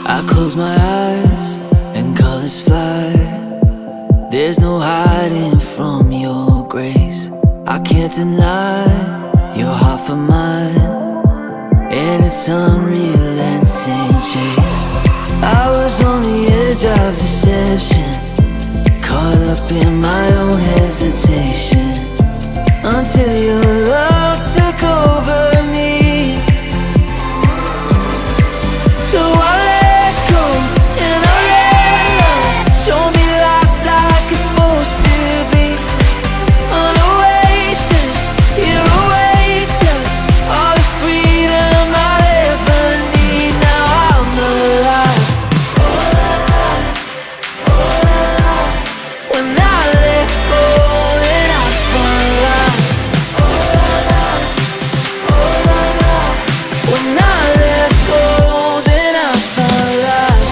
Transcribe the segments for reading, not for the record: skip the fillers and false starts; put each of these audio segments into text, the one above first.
I close my eyes and colors fly. There's no hiding from your grace. I can't deny your heart for mine, and its unrelenting chase. I was on the edge of deception, caught up in my own hesitation, until your love took over me. So I let go and I let love show me life like it's supposed to be. An oasis, here awaits us, all the freedom I'll ever need. Now I'm alive. When I let go, then I find life. When I let go, then I find life.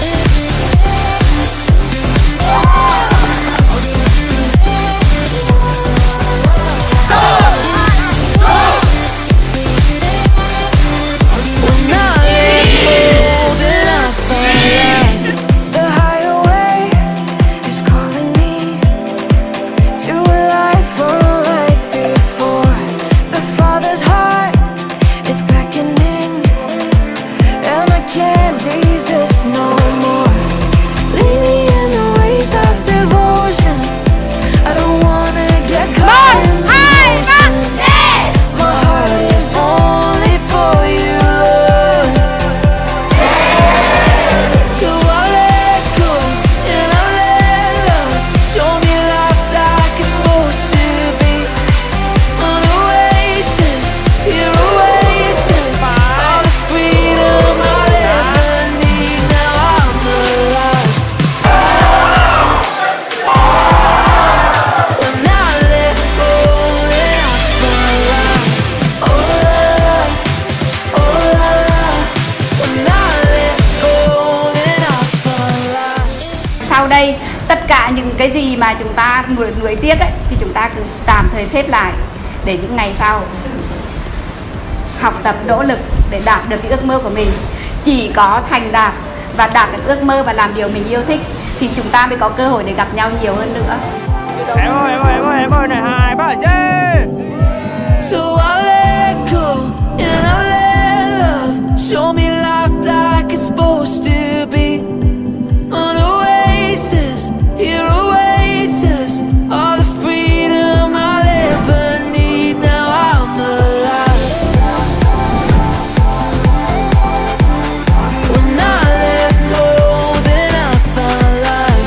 When I let go, then I find life. The hideaway is calling me to a life unlike before. The Father's heart is beckoning, and I can't resist no more. Lead me in the ways of devotion. I don't wanna get caught in emotion. My heart is only for you, Lord. So I let go and I let love show me life like it's supposed to be. An oasis, here awaits us, all the freedom I'll ever need. Now I'm alive. When I let go, then I find life. Oh la la, oh la la. When I let go, then I find life. Sau đây tất cả những cái gì mà chúng ta nuối tiếc ấy, thì chúng ta cứ tạm thời xếp lại để những ngày sau học tập nỗ lực để đạt được cái ước mơ của mình. Chỉ có thành đạt và đạt được ước mơ và làm điều mình yêu thích thì chúng ta mới có cơ hội để gặp nhau nhiều hơn nữa. Em ơi, này 2, 3 chơi. So I let go and I let love show me life like it's supposed to be. An oasis, here awaits us, all the freedom I'll ever need. Now I'm alive. When I let go, then I find life.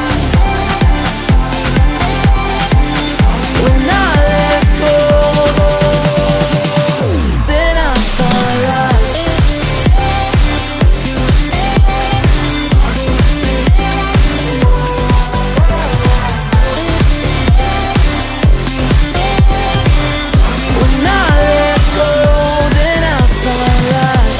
When I let go, then I find life. When I let go, then I find life.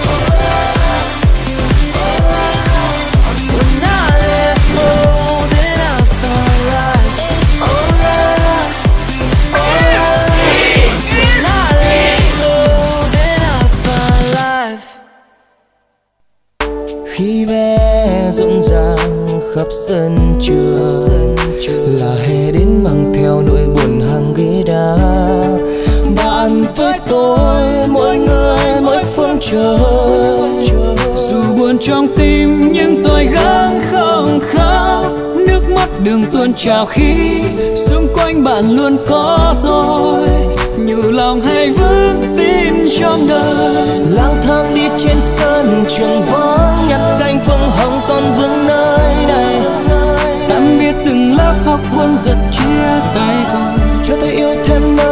When I let go, then I find life. Oh la la, oh la la. When I let go, then I find life. Khi vé rộn ràng khắp sân trường, là hè đến mang theo nỗi buồn hàng ghế đá. Bạn với tôi mỗi người mỗi phương trời, dù buồn trong tim nhưng tôi gắng không khóc. Nước mắt đường tuôn trào khi xung quanh bạn luôn có tôi. Nhủ lòng hãy vững tin trong đời, lang thang đi trên sân trường vắng, nhặt cánh phương hồng còn vương nơi này. Tạm biệt từng lớp học buồn giật chia tay rồi, cho tôi yêu thêm nơi